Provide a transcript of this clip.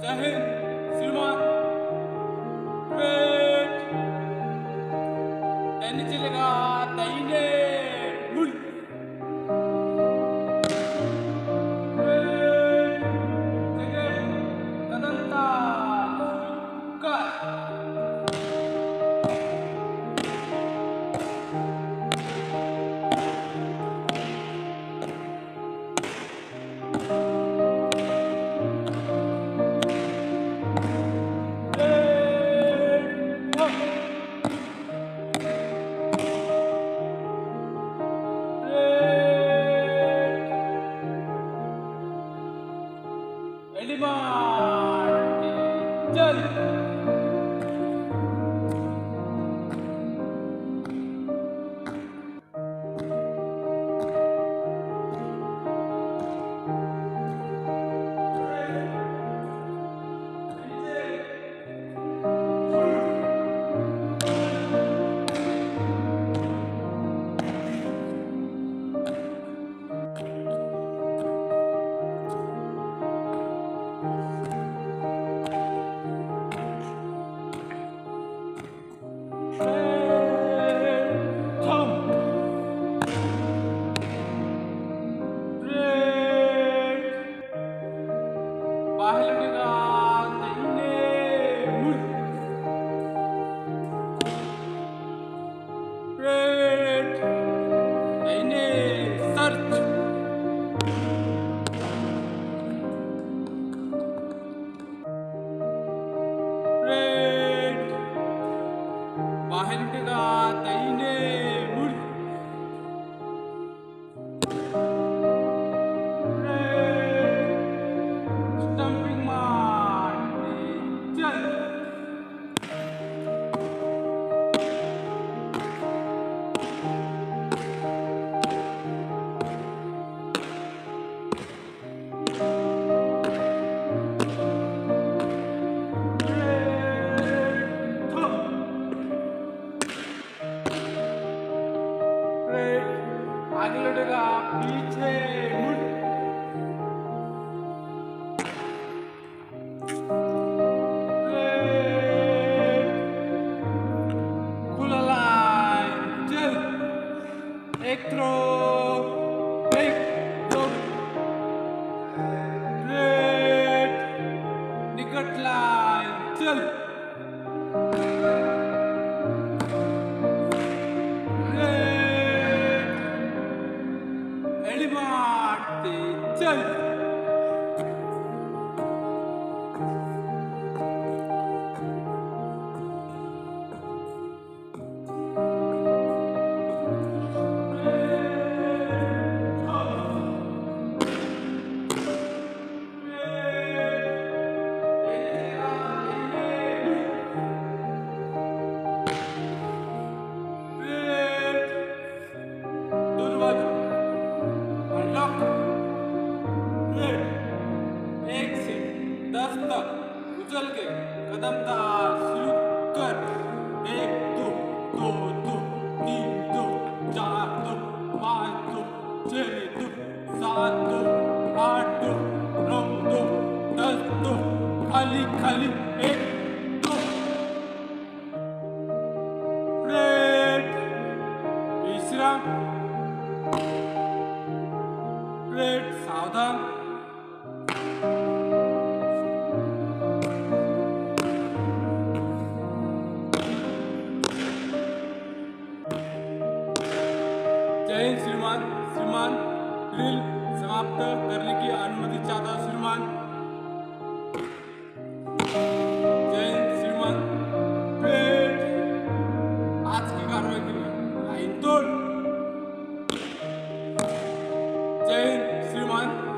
जय हिंद श्रीमान। वेट त्यांनी चलेगा दाहिने मुड़। चल आगे लौटेगा, पीछे मुड़। खुला लाइन, चल। एक थ्रो, एक थ्रो। निकट लाइन, चल। चल उछल के कदम ताल शुरू कर। 1 2 2 2 3 2 4 2 5 2 6 2 7 2 8 2 9 2 10 2 खाली खाली 1 2। ब्रेक विश्राम। ब्रेक सावधान। जय हिंद श्रीमान। श्रीमान, ड्रिल समाप्त करने की अनुमति चाहता हूं श्रीमान। जय हिंद श्रीमान। आज की कार्रवाई के लिए लाइन तोड़। जय हिंद श्रीमान।